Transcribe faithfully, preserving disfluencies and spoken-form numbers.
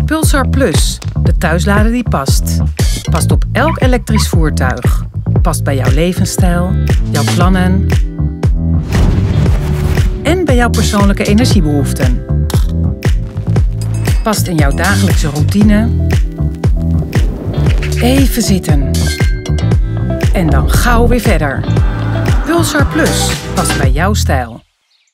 Pulsar Plus, de thuislader die past. Past op elk elektrisch voertuig. Past bij jouw levensstijl, jouw plannen en bij jouw persoonlijke energiebehoeften. Past in jouw dagelijkse routine. Even zitten. En dan gauw weer verder. Pulsar Plus past bij jouw stijl.